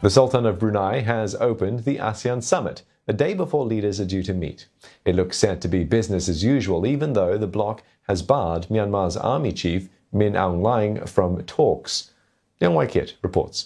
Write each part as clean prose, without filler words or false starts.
The Sultan of Brunei has opened the ASEAN Summit, a day before leaders are due to meet. It looks set to be business as usual, even though the bloc has barred Myanmar's army chief, Min Aung Hlaing, from talks. Liang Wai-kit reports.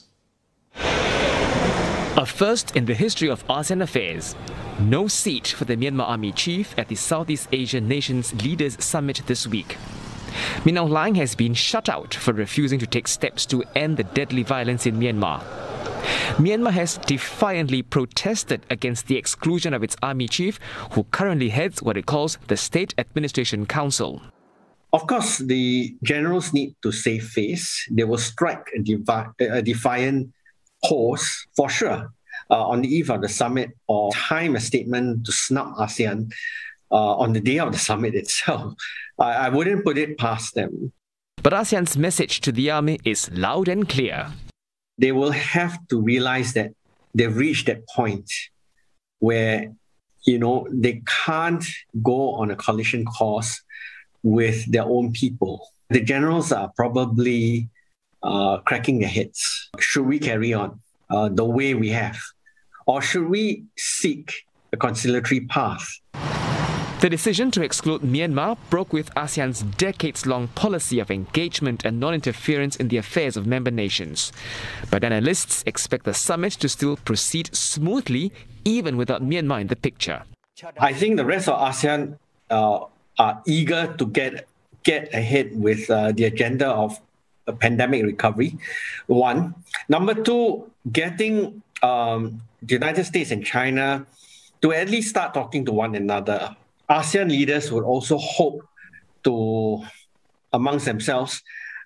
A first in the history of ASEAN affairs. No seat for the Myanmar army chief at the Southeast Asian Nations Leaders Summit this week. Min Aung Hlaing has been shut out for refusing to take steps to end the deadly violence in Myanmar. Myanmar has defiantly protested against the exclusion of its army chief, who currently heads what it calls the State Administration Council. Of course, the generals need to save face. They will strike a defiant pose for sure on the eve of the summit, or time a statement to snub ASEAN on the day of the summit itself. I wouldn't put it past them. But ASEAN's message to the army is loud and clear. They will have to realize that they've reached that point where, they can't go on a collision course with their own people. The generals are probably cracking their heads. Should we carry on the way we have? Or should we seek a conciliatory path? The decision to exclude Myanmar broke with ASEAN's decades-long policy of engagement and non-interference in the affairs of member nations. But analysts expect the summit to still proceed smoothly, even without Myanmar in the picture. I think the rest of ASEAN are eager to get ahead with the agenda of a pandemic recovery, one. Number two, getting the United States and China to at least start talking to one another. ASEAN leaders would also hope to, amongst themselves,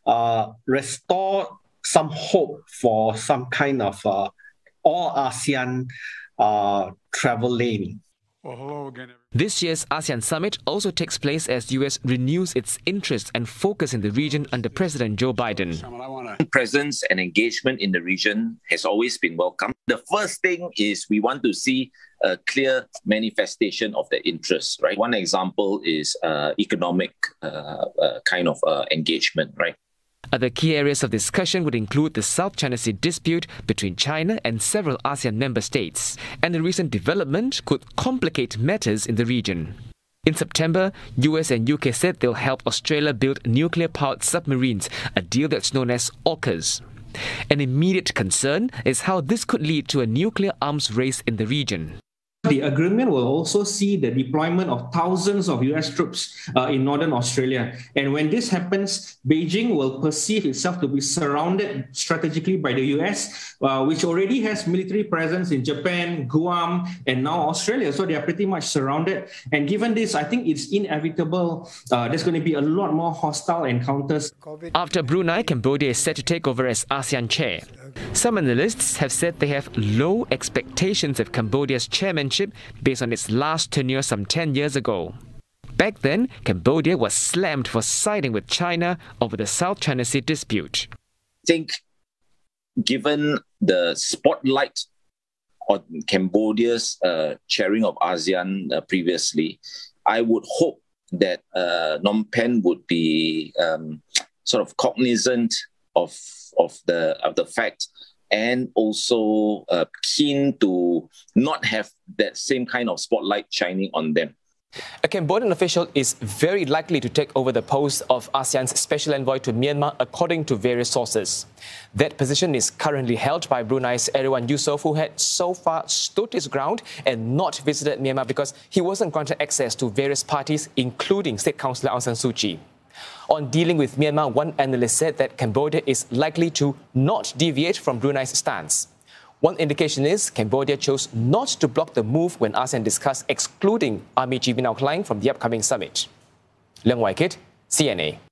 restore some hope for some kind of all-ASEAN travel lane. Well, hello again. This year's ASEAN Summit also takes place as the US renews its interest and focus in the region under President Joe Biden. Presence and engagement in the region has always been welcome. The first thing is we want to see a clear manifestation of the interest, right? One example is economic kind of engagement, right? Other key areas of discussion would include the South China Sea dispute between China and several ASEAN member states, and the recent development could complicate matters in the region. In September, US and UK said they'll help Australia build nuclear-powered submarines, a deal that's known as AUKUS. An immediate concern is how this could lead to a nuclear arms race in the region. The agreement will also see the deployment of thousands of US troops in northern Australia. And when this happens, Beijing will perceive itself to be surrounded strategically by the US, which already has military presence in Japan, Guam, and now Australia. So they are pretty much surrounded. And given this, I think it's inevitable there's going to be a lot more hostile encounters. After Brunei, Cambodia is set to take over as ASEAN chair. Some analysts have said they have low expectations of Cambodia's chairmanship based on its last tenure some 10 years ago. Back then, Cambodia was slammed for siding with China over the South China Sea dispute. I think given the spotlight on Cambodia's chairing of ASEAN previously, I would hope that Phnom Penh would be sort of cognizant of the fact, and also keen to not have that same kind of spotlight shining on them. A Cambodian official is very likely to take over the post of ASEAN's special envoy to Myanmar, according to various sources. That position is currently held by Brunei's Erywan Yusof, who had so far stood his ground and not visited Myanmar because he wasn't granted access to various parties, including State Councillor Aung San Suu Kyi. On dealing with Myanmar, one analyst said that Cambodia is likely to not deviate from Brunei's stance. One indication is Cambodia chose not to block the move when ASEAN discussed excluding Army Chief Min Aung Hlaing from the upcoming summit. Liang Wai-kit, CNA.